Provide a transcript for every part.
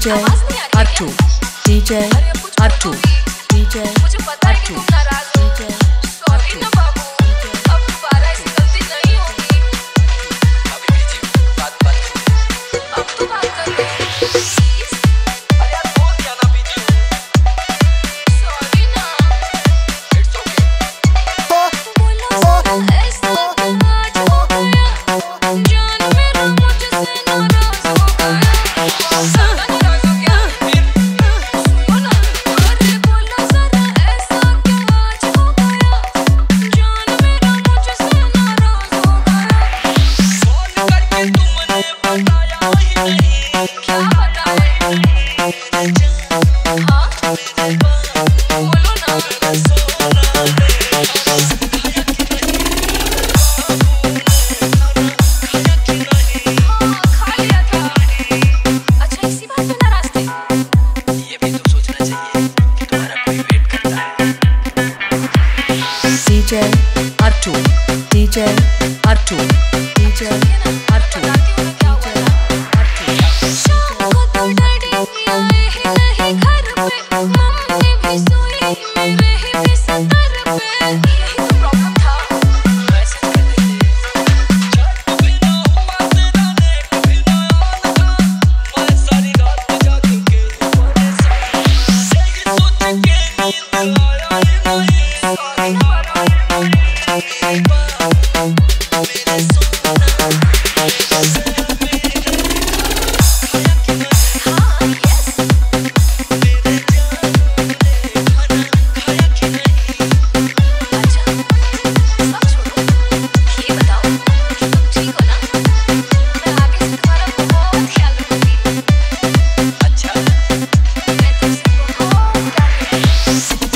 DJ R2 DJ R2 DJ मुझे पता है कि तुम नाराज हो। सॉरी ना बाबू, अब दोबारा ऐसी गलती नहीं होगी। अभी बीजी हूँ, बात अब तो बात कर ले प्लीज। अरे यार बोल दिया ना बीजी हूँ। सॉरी ना। It's okay. बोलो ऐसा क्या आज हो गया, जान मेरा मुझसे नाराज हो गया। ज़्यादा नाराज हो क्या? सुनो ना, अरे बोलो ज़रा ऐसा क्या आज हो गया, जान मेरा मुझसे नाराज हो गया। फोन करके तुमने बताया ही नहीं। क्या बताया? हाँ बोलो ना। खा लिया था। अच्छा इसी बात पे नाराज थे? ये भी तो सोचना चाहिए कि तुम्हारा कोई वेट करता है। DJ R2 DJ R2 DJ R2 शाम को तो डैडी आए ही नहीं घर पे, मम्मी भी सोई मेरे ही बिस्तर पे। यही तो प्रॉब्लम था। मैसेज कर देते, चैट भी ना हुआ तेरा, नेट भी ना ऑन था। मैं सारी रात जाग के परेशान, यही सोच के नींद आया ही नहीं। सॉरी ना बाबा। हाँ यस। अच्छा सब छोड़ो, ये बताओ कि तुम ठीक हो ना? मैं आगे से तुम्हारा बहुत ख्याल रखूंगी। अच्छा मैं तुमसे बहुत प्यार करती हूँ।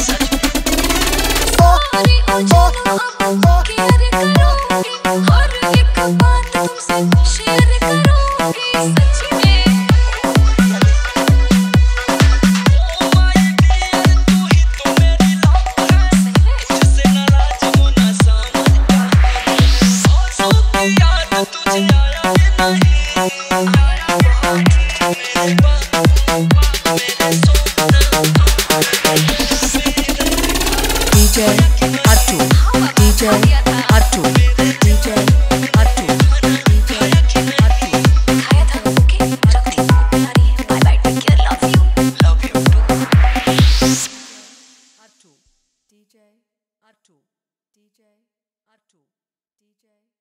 सॉरी ओ जानू, अब केयर करूंगी, हर एक बात तुमसे शेयर करूंगी सच्ची में। DJ R2 DJ R2 DJ R2 DJ R2 खाया था ओके, रख दी। अरे bye bye, take care, love you. Love you too. R2 DJ R2 DJ R2 DJ